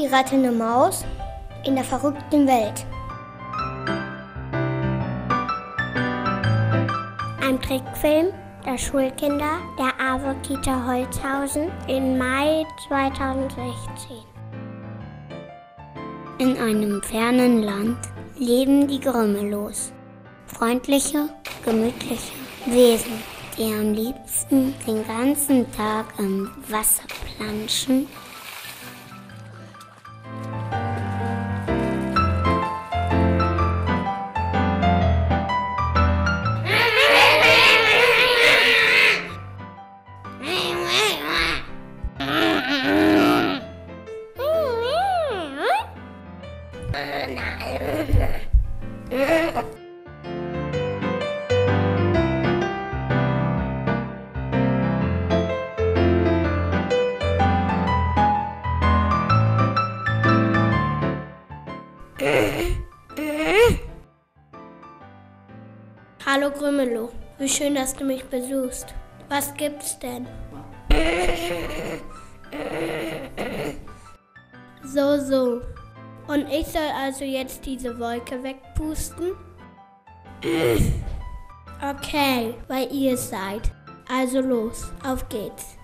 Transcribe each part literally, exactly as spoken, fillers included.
die rettende Maus in der verrückten Welt. Ein Trickfilm der Schulkinder der AWO-Kita Holzhausen im Mai zweitausendsechzehn. In einem fernen Land leben die Grümmelos. Freundliche, gemütliche Wesen, die am liebsten den ganzen Tag im Wasser planschen. Hallo Grümmelo, wie schön, dass du mich besuchst. Was gibt's denn? So, so. Und ich soll also jetzt diese Wolke wegpusten? Okay, weil ihr es seid. Also los, auf geht's.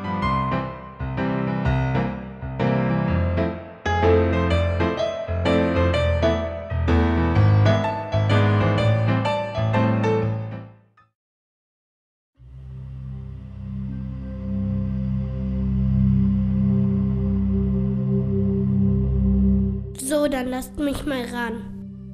So, dann lasst mich mal ran.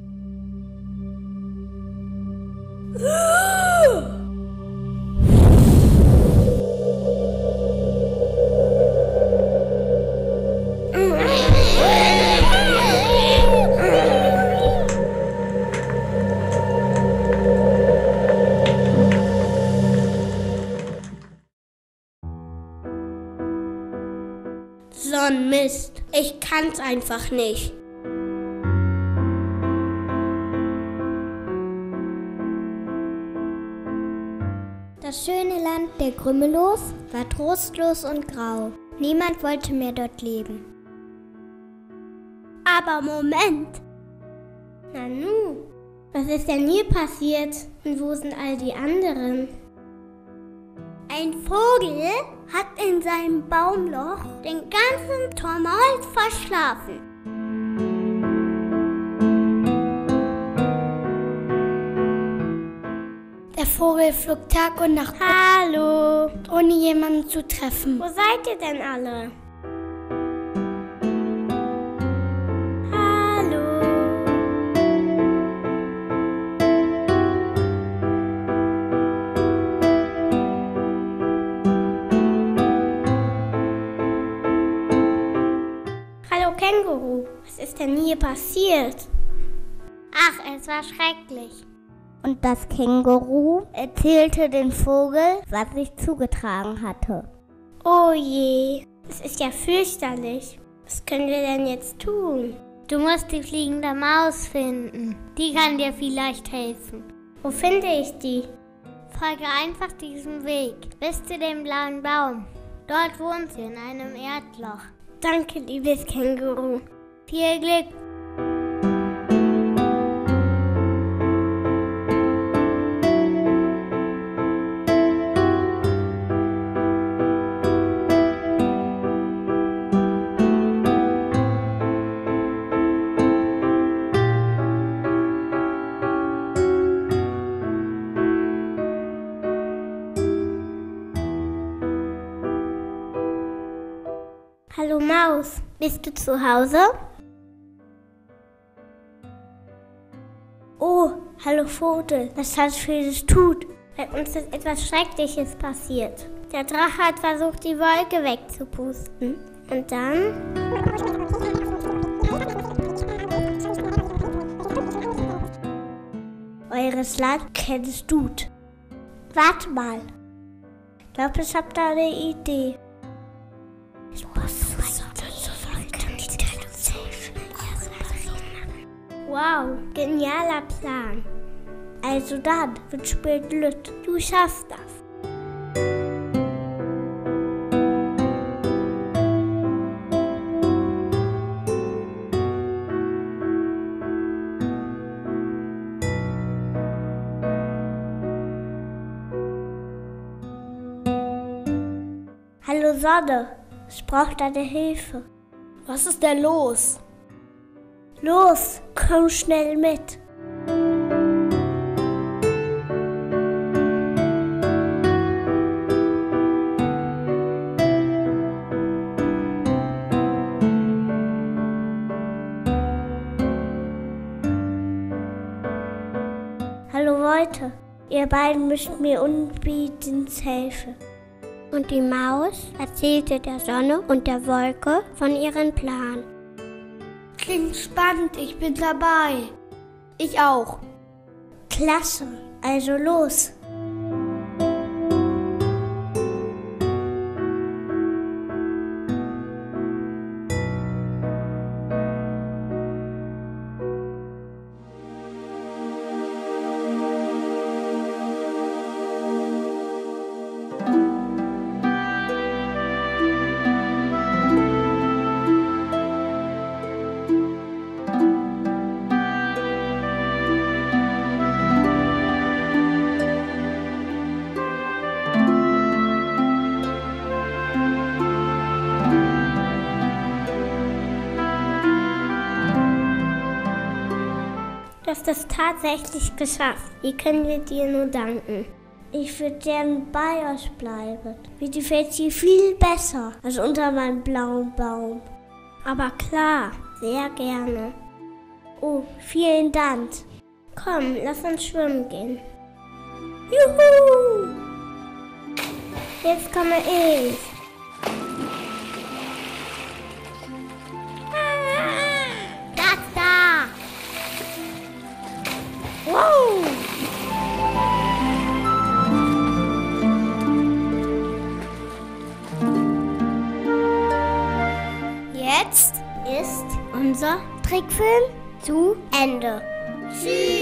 So ein Mist. Ich kann's einfach nicht. Das schöne Land der Grümmelos war trostlos und grau. Niemand wollte mehr dort leben. Aber Moment! Nanu, was ist denn hier passiert? Und wo sind all die anderen? Ein Vogel hat in seinem Baumloch den ganzen Turm Holz verschlafen. Der Vogel flog Tag und Nacht. Hallo, ohne jemanden zu treffen. Wo seid ihr denn alle? Hallo. Hallo Känguru, was ist denn hier passiert? Ach, es war schrecklich. Und das Känguru erzählte dem Vogel, was sich zugetragen hatte. Oh je, das ist ja fürchterlich. Was können wir denn jetzt tun? Du musst die fliegende Maus finden. Die kann dir vielleicht helfen. Wo finde ich die? Folge einfach diesem Weg bis zu dem blauen Baum. Dort wohnt sie in einem Erdloch. Danke, liebes Känguru. Viel Glück. Hallo Maus, bist du zu Hause? Oh, hallo Vogel, was das Schönes tut. Bei uns ist etwas Schreckliches passiert. Der Drache hat versucht, die Wolke wegzupusten. Und dann... Eures Land kennst du. Warte mal. Ich glaube, ich habe da eine Idee. Ich muss Wow, genialer Plan. Also dann, wird spät Lütt. Du schaffst das. Sonne. Ich brauche deine Hilfe. Was ist denn los? Los, komm schnell mit. Hallo Leute, ihr beiden müsst mir unbedingt helfen. Und die Maus erzählte der Sonne und der Wolke von ihrem Plan. Klingt spannend, ich bin dabei. Ich auch. Klasse, also los. Du hast es tatsächlich geschafft. Wie können wir dir nur danken? Ich würde gerne bei euch bleiben. Mir gefällt hier viel besser als unter meinem blauen Baum. Aber klar, sehr gerne. Oh, vielen Dank. Komm, lass uns schwimmen gehen. Juhu! Jetzt komme ich. Platz da! Wow! Jetzt ist unser Trickfilm zu Ende. Tschüss!